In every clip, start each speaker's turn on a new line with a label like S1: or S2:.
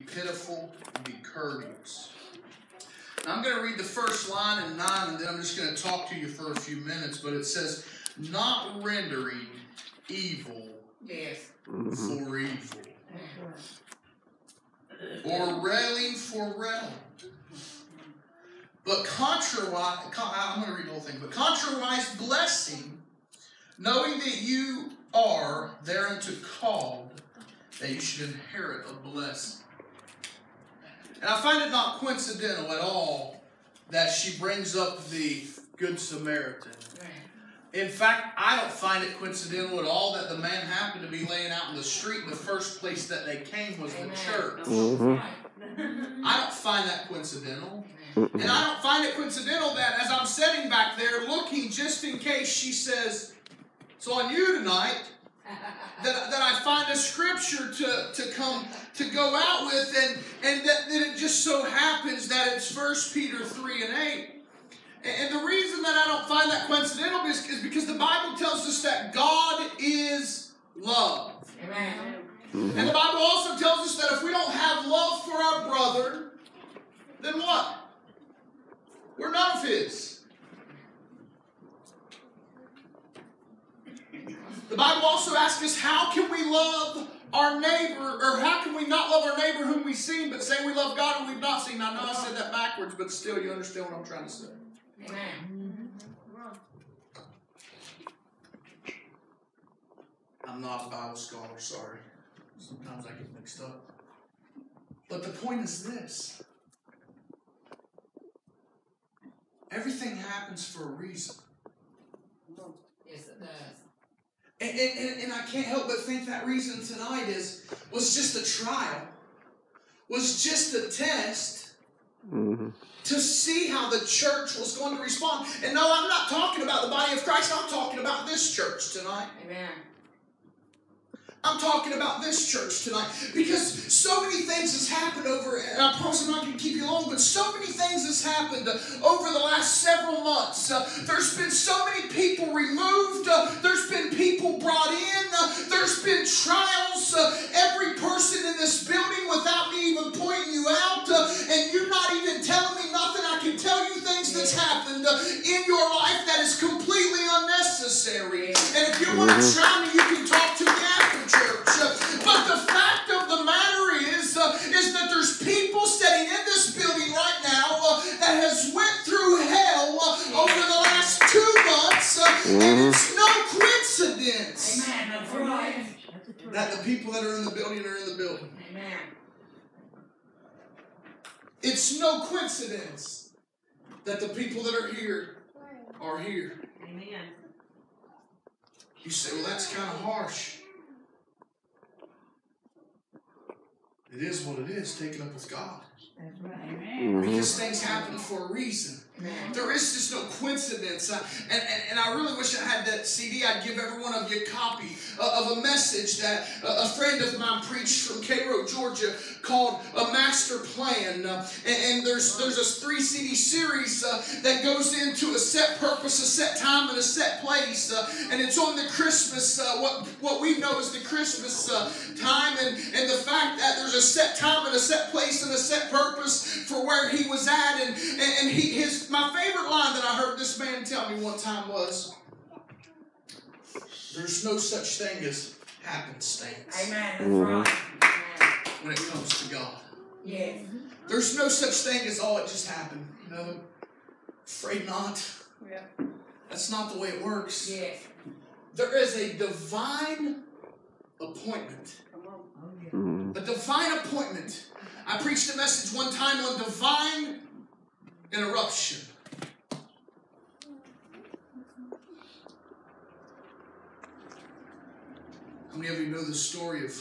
S1: pitiful, and be courteous. Now, I'm going to read the first line in 9, and then I'm just going to talk to you for a few minutes. But it says, not rendering evil for evil, or railing for railing. But I'm going to read the whole thing. But contrariwise blessing, knowing that you are thereunto called, that you should inherit a blessing. And I find it not coincidental at all that she brings up the Good Samaritan. In fact, I don't find it coincidental at all that the man happened to be laying out in the street. The first place that they came was the church. I don't find that coincidental. And I don't find it coincidental that as I'm sitting back there looking, just in case she says, it's on you tonight, that I find a scripture to go out with, and that it just so happens that it's 1 Peter 3 and 8. And the reason that I don't find that coincidental is because the Bible tells us that God is love. Amen. And the Bible also tells us that if we don't have love for our brother, then what? We're none of His. The Bible also asks us, how can we love our neighbor, or how can we not love our neighbor whom we've seen, but say we love God whom we've not seen? I know I said that backwards, but still you understand what I'm trying to say. Amen. I'm not a Bible scholar, sorry. Sometimes I get mixed up. But the point is this. Everything happens for a reason.
S2: Yes, it does.
S1: And I can't help but think that reason tonight was just a trial, was just a test to see how the church was going to respond. And no, I'm not talking about the body of Christ. I'm talking about this church tonight. Amen. I'm talking about this church tonight because so many things has happened and I promise I'm not going to keep you long, but so many things has happened over the last several months. There's been so many people removed. There's been people brought in. There's been trials. Every person in this building, without me even pointing you out, and you not even telling me nothing, I can tell you things that's happened in your life that is completely unnecessary. And if you want to try me, you can talk to me after church. But the fact of the matter is that there's people sitting in this building right now that has went through hell over the last 2 months, and it's no coincidence that the people that are in the building are in the building. Amen. It's no coincidence that the people that are here are here. Amen. You say, well, that's kind of harsh. It is what it is, taken up with God. That's right. Amen. Because things happen for a reason. Amen. There is just no coincidence. And I really wish I had that CD. I'd give every one of you a copy of a message that a friend of mine preached from Cairo, Georgia, called A Master Plan. And there's a 3 CD series that goes into a set purpose, a set time, and a set place. And it's on the Christmas, what we know as the Christmas time. And the fact that there's a set time and a set place and a set purpose for where he was at. And my favorite line that I heard this man tell me one time was, there's no such thing as happenstance. Amen. That's right. When it comes to God. Yes. There's no such thing as, oh, it just happened. You know, afraid not. Yeah. That's not the way it works. Yes. There is a divine appointment. A divine appointment. I preached a message one time on divine interruption. How many of you know the story of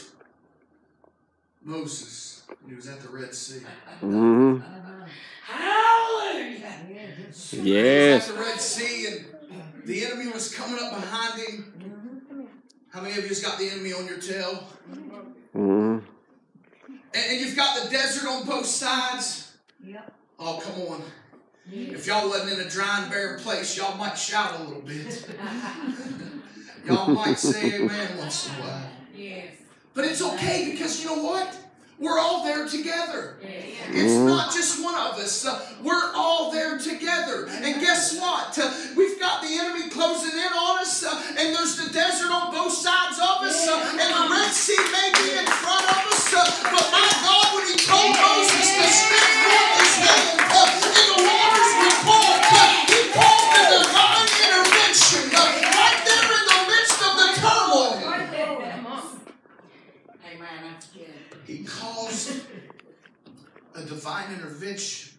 S1: Moses when he was at the Red Sea?
S3: Mm-hmm.
S2: Hallelujah!
S3: Yes.
S1: He was at the Red Sea and the enemy was coming up behind him. How many of you has got the enemy on your tail?
S3: Mm-hmm.
S1: And you've got the desert on both sides.
S2: Yep.
S1: Oh, come on. If y'all wasn't in a dry and barren place, y'all might shout a little bit. Y'all might say amen once in a while.
S2: Yes.
S1: But it's okay because you know what? we're all there together. It's not just one of us. We're all there together. And guess what? We've got the enemy closing in on us, and there's the desert on both sides of us, and the Red Sea may be in front of us. But my God, when He told Moses to stretch forth His hand, and the waters would part, He called the divine intervention right there in the midst of the turmoil. He caused a divine intervention.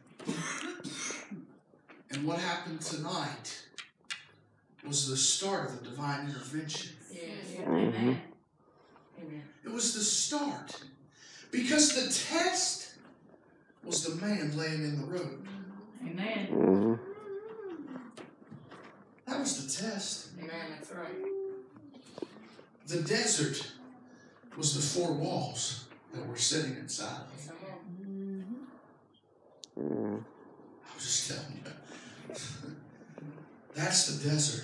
S1: And what happened tonight was the start of the divine intervention.
S2: Amen.
S1: It was the start. Because the test was the man laying in the road.
S2: Amen.
S1: That was the test.
S2: Amen. That's right.
S1: The desert was the four walls that we're sitting inside of. I was just telling you. That's the desert.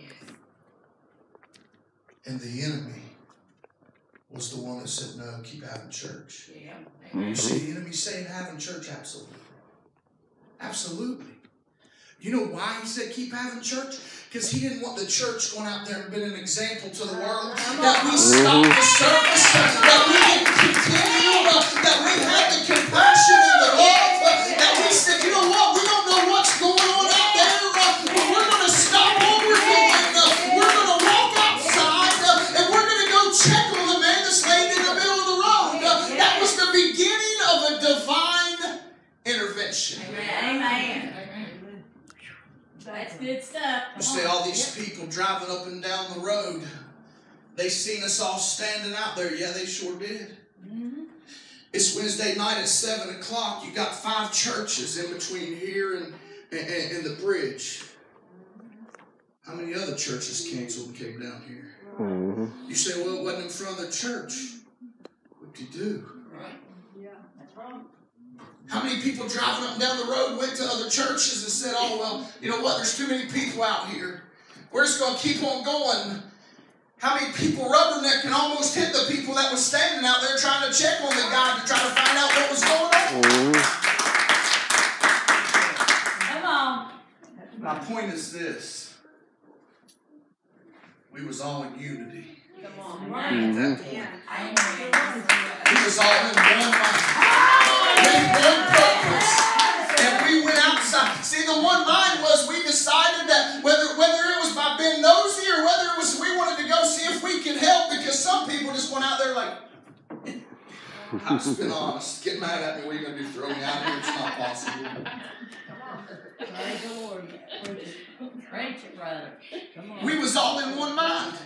S1: And the enemy was the one that said, no, keep having church. You see the enemy saying having church? Absolutely. Absolutely. You know why he said keep having church? Because he didn't want the church going out there and being an example to the world. That we stopped the service, that we didn't continue, that we had the compassion and the love, that we said, you know what, we don't know what's going on out there, but we're going to stop what we're doing. We're going to walk outside, and we're going to go check on the man that's laying in the middle of the road. That was the beginning of a divine intervention.
S2: Amen. That's good stuff.
S1: You see all these people driving up and down the road. They seen us all standing out there. Yeah, they sure did. It's Wednesday night at 7 o'clock. You got 5 churches in between here and the bridge. How many other churches canceled and came down here? You say, well, it wasn't in front of the church. What do you do?
S2: Right. Yeah, that's right.
S1: How many people driving up and down the road went to other churches and said, oh, well, you know what, there's too many people out here. We're just going to keep on going. How many people rubbernecking almost hit the people that was standing out there trying to check on the guy to try to find out what was going on?
S2: Come on.
S1: My point is this. We was all in unity.
S2: Come on.
S1: At that point.
S2: Amen.
S1: We was all in one mind. With one purpose. And we went outside. See, the one mind was we decided that whether it was by being nosy or whether it was we wanted to go see if we could help, because some people just went out there like, I've just been honest. Get mad at me. What are you going to do? Throw me out here? It's not possible.
S2: Praise the Lord. Preach it, brother. Come on.
S1: We was all in one mind.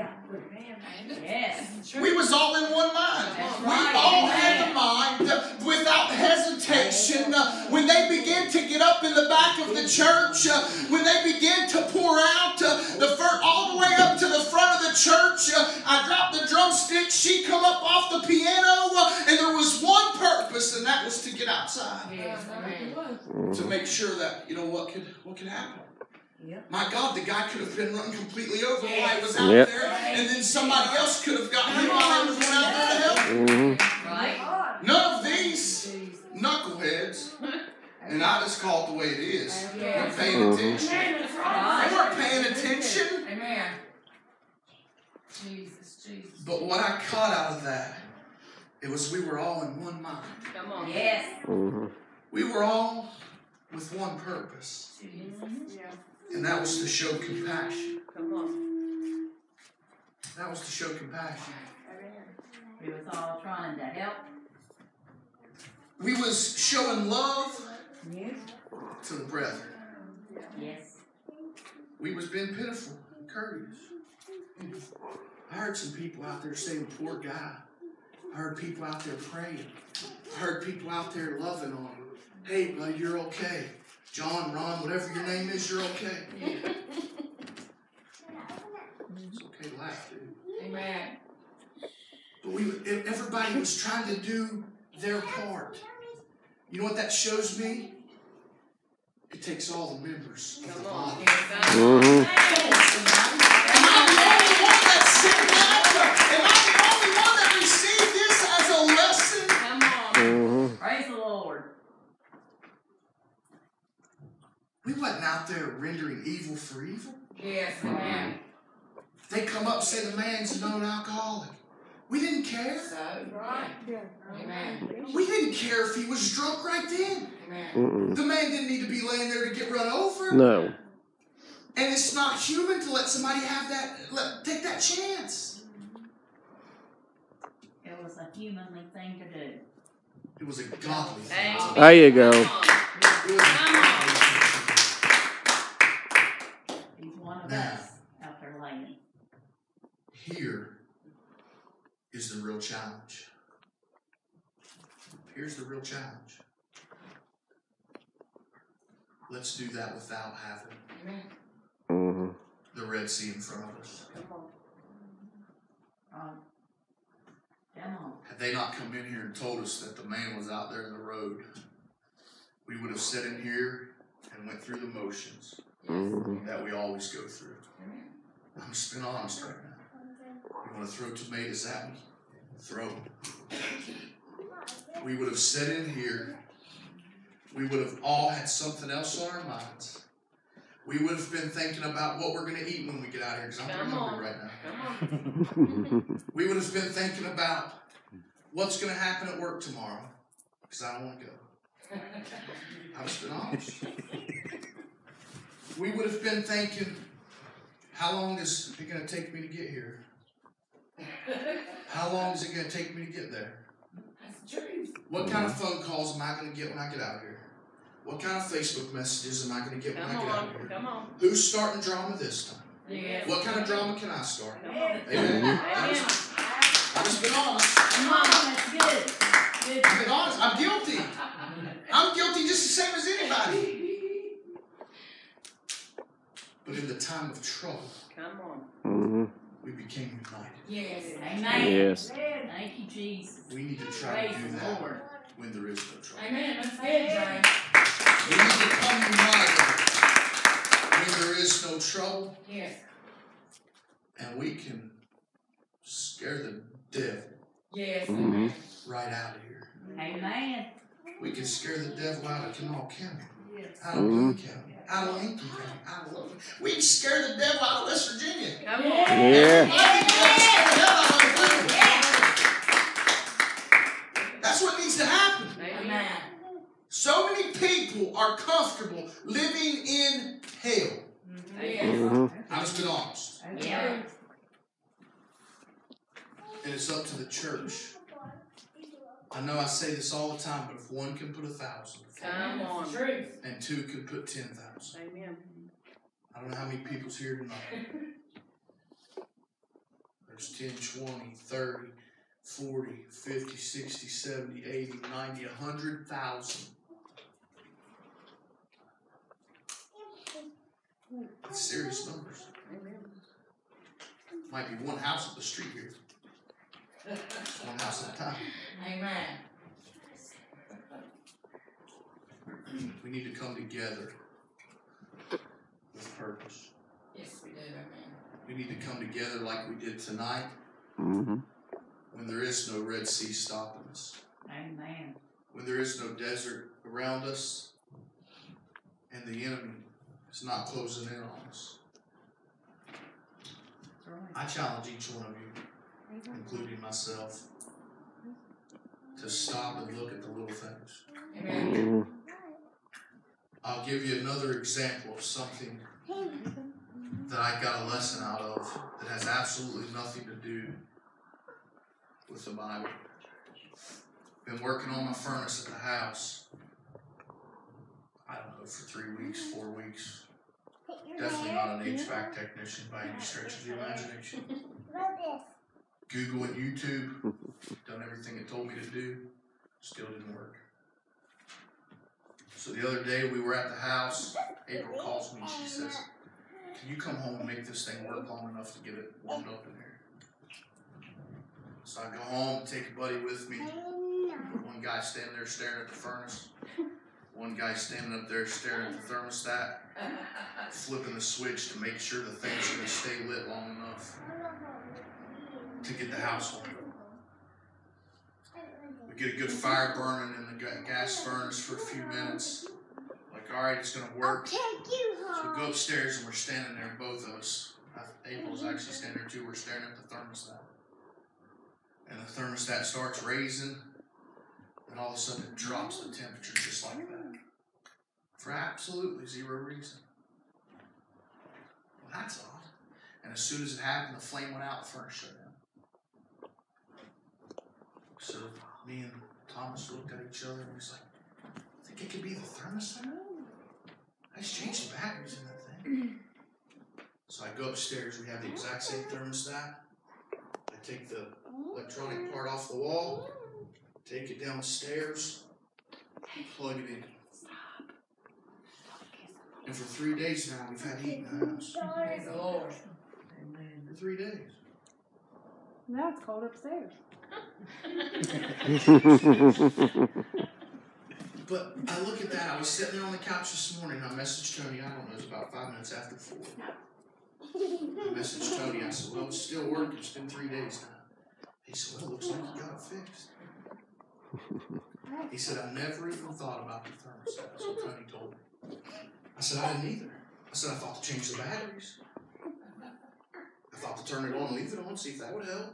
S2: Yes.
S1: We was all in one mind.
S2: That's
S1: We
S2: right.
S1: all had the mind without hesitation. When they began to get up in the back of the church, when they began to pour out all the way up to the front of the church, I dropped the drumstick. She come up off the piano, and there was one purpose, and that was to get outside.
S2: Yes.
S1: To make sure that, you know, what could happen. Yep. My God, the guy could have been run completely over while he was out there, and then somebody else could have gotten him while they was out there to help.
S2: Right?
S1: None of these knuckleheads, and I just call it the way it is, weren't paying attention. They weren't paying attention.
S2: Amen. Jesus.
S1: But what I caught out of that, it was we were all in one mind.
S2: Come on. Yes.
S1: We were all with one purpose. And that was to show compassion.
S2: Come on.
S1: That was to show compassion.
S2: We was all trying to help.
S1: We was showing love
S2: Yes.
S1: to the brethren.
S2: Yes.
S1: We was being pitiful and courteous. I heard some people out there saying, poor guy. I heard people out there praying. I heard people out there loving on him. Hey, bud, you're okay. John, Ron, whatever your name is, you're okay. It's okay to laugh, dude.
S2: Amen.
S1: But everybody was trying to do their part. You know what that shows me? It takes all the members of the body. Am I the only one that's sitting out? Am I the only one that received this as a lesson? We wasn't out there rendering evil for evil.
S2: Yes, amen.
S1: They come up and say the man's a known alcoholic. We didn't care.
S2: So, right. Amen.
S1: We didn't care if he was drunk right then.
S2: Amen.
S1: The man didn't need to be laying there to get run over.
S3: No.
S1: And it's not human to let somebody have that, take that chance.
S4: It was a humanly thing to do.
S1: It was a godly thing.
S3: There you go.
S1: It was a godly thing.
S4: He's one of
S1: Now,
S4: us out there laying.
S1: here is the real challenge. Here's the real challenge. Let's do that without having the Red Sea in front of us.
S4: Come on. Come on.
S1: Had they not come in here and told us that the man was out there in the road, we would have sat in here and went through the motions that we always go through. I'm just being honest right now. You want to throw tomatoes at me? Throw them. We would have sat in here. We would have all had something else on our minds. We would have been thinking about what we're going to eat when we get out of here, because I'm hungry right now. We would have been thinking about what's going to happen at work tomorrow, because I don't want to go. I'm just being honest. We would have been thinking, how long is it going to take me to get here? How long is it going to take me to get there? What kind of phone calls am I going to get when I get out of here? What kind of Facebook messages am I going to get when I get out of here?
S2: Come on.
S1: Who's starting drama this time?
S2: Yes.
S1: What kind of drama can I start?
S2: Amen.
S1: Amen. I've just been honest.
S4: Come on, that's good. Good.
S1: I've been honest. I'm guilty. I'm guilty just the same as anybody. But in the time of trouble,
S2: Come on.
S1: we became united.
S2: Yes.
S4: Amen.
S3: Yes.
S4: Thank you, Jesus.
S1: We need to try to
S4: Praise
S1: do
S4: the
S1: that
S4: Lord.
S1: when there is no trouble.
S2: Amen. That's good, James.
S1: We need to come united when there is no trouble,
S2: Yes.
S1: and we can scare the devil
S2: Yes.
S3: Mhm.
S1: right out of here.
S4: Amen.
S1: We can scare the devil out of Kanawha County,
S4: Yes.
S1: out of Boone County, out of Lincoln County, out of Logan. We can scare the devil out of West Virginia.
S2: Come on.
S3: Yeah.
S1: That's what needs to happen.
S2: Amen.
S1: So many people are comfortable living in hell.
S2: Yes.
S1: I've just been honest.
S2: Yeah.
S1: And it's up to the church. I know I say this all the time, but if one can put 1,000
S2: Come on. Truth.
S1: and two can put 10,000.
S2: Amen.
S1: I don't know how many people's here tonight. There's 10, 20, 30, 40, 50, 60, 70, 80, 90, 100,000. That's serious numbers. Might be one house up the street here. One house at a time.
S2: Amen.
S1: We need to come together with purpose.
S2: Yes, we do. Amen.
S1: We need to come together like we did tonight
S3: Mhm.
S1: when there is no Red Sea stopping us,
S4: Amen.
S1: when there is no desert around us, and the enemy is not closing in on us. I challenge each one of you, including myself, to stop and look at the little things.
S2: Amen.
S3: Mhm.
S1: I'll give you another example of something that I got a lesson out of that has absolutely nothing to do with the Bible. Been working on my furnace at the house, I don't know, for 3 weeks, 4 weeks. Definitely not an HVAC technician by any stretch of the imagination. Google and YouTube, done everything it told me to do, still didn't work. So the other day we were at the house, April calls me and she says, "Can you come home and make this thing work long enough to get it warmed up in here?" So I go home, take a buddy with me. One guy standing there staring at the furnace. One guy standing up there staring at the thermostat, flipping the switch to make sure the thing's going to stay lit long enough to get the house warmed up. We get a good fire burning in the gas furnace for a few minutes, like all right, it's going to work.
S5: I'll take you
S1: So
S5: home.
S1: we go upstairs and we're standing there, both of us. April's actually standing there too. We're staring at the thermostat. And the thermostat starts raising, and all of a sudden it drops the temperature just like that. For absolutely zero reason. Well, that's odd. And as soon as it happened, the flame went out, the furnace shut down. So me and Thomas looked at each other and he's like, I think it could be the thermostat. I just changed the batteries in that thing. So I go upstairs, we have the exact same thermostat. I take the electronic part off the wall, take it downstairs, plug it in. And for 3 days now, we've had heat in the house.
S2: Praise the Lord.
S1: For 3 days.
S6: Now it's cold upstairs.
S1: But I look at that, I was sitting there on the couch this morning, I messaged Tony, I don't know, it was about 5 minutes after 4. I messaged Tony, I said, well, it's still working, it's been 3 days now. He said, well, it looks like you got it fixed. He said, I never even thought about the thermostat. That's what Tony told me. I said, I didn't either. I said, I thought to change the batteries. I thought to turn it on and leave it on, see if that would help.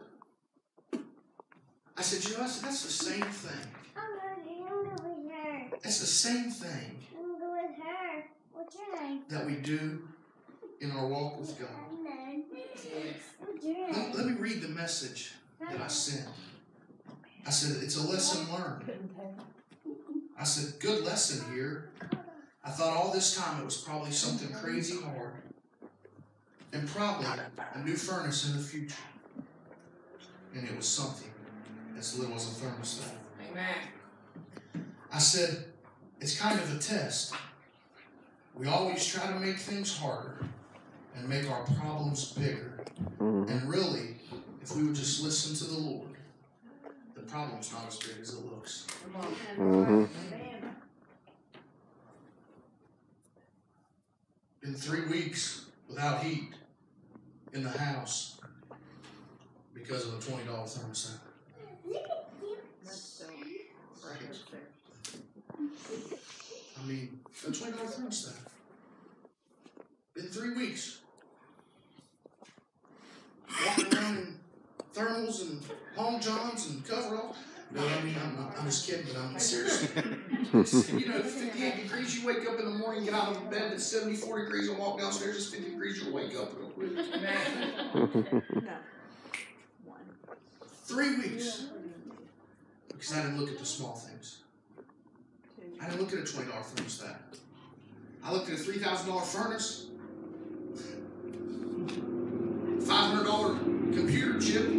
S1: I said, you know, I said, that's the same thing.
S5: I'm going with her.
S1: It's the same thing
S5: I'm going to go with her. What's your name?
S1: that we do in our walk with God.
S5: Amen.
S2: Yes.
S5: What's your name?
S1: Let me read the message that I sent. I said, it's a lesson learned. I said, good lesson here. I thought all this time it was probably something crazy hard. And probably a new furnace in the future. And it was something as little as a thermostat.
S2: Amen.
S1: I said, it's kind of a test. We always try to make things harder and make our problems bigger. And really, if we would just listen to the Lord, the problem's not as big as it looks.
S2: Come on.
S6: Amen.
S1: Been 3 weeks without heat in the house because of a $20 thermostat. I mean, a $20 thermostat. Been 3 weeks. Walking around in thermals and long johns and coveralls. No, I mean, I'm just kidding, but I'm serious. You know, 58 degrees, you wake up in the morning, get out of bed, it's 74 degrees, and walk downstairs, it's 50 degrees, you'll wake up real quick.
S2: Amen.
S1: 3 weeks. Because I didn't look at the small things. I didn't look at a $20 thermostat. I looked at a $3,000 furnace, $500 computer chip.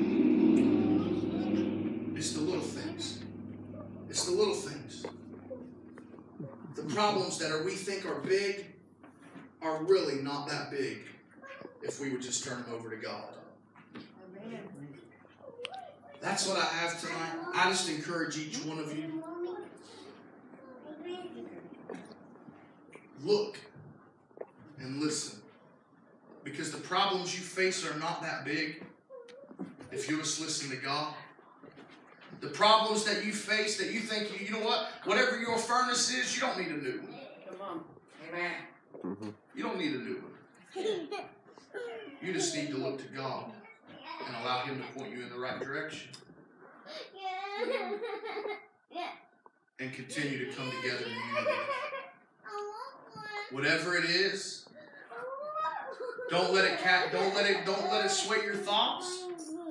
S1: It's the little things. It's the little things. The problems that we think are big are really not that big if we would just turn them over to God. That's what I have tonight. I just encourage each one of you. Look and listen. Because the problems you face are not that big if you just listen to God. The problems that you face that you think, you know what? Whatever your furnace is, you don't need a new one.
S2: Come on. Amen.
S1: You don't need a new one. You just need to look to God and allow Him to point you in the right direction. And continue to come together in unity. Whatever it is, don't let it sway your thoughts.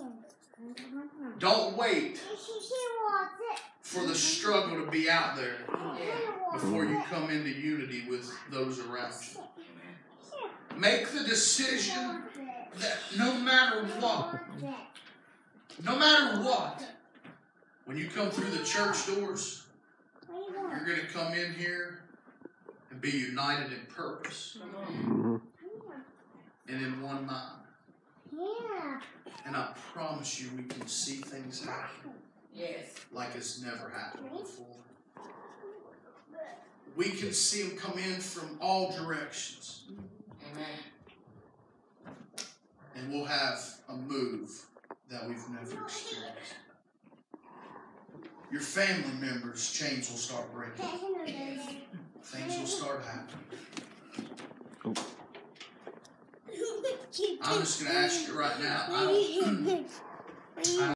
S1: Don't wait for the struggle to be out there before you come into unity with those around you. Make the decision that no matter what, when you come through the church doors, you're going to come in here and be united in purpose and in one mind. And I promise you we can see things happen like it's never happened before. We can see them come in from all directions.
S2: Amen.
S1: And we'll have a move that we've never experienced. Your family members' chains will start breaking. Things will start at? I'm just going to ask you right now. I don't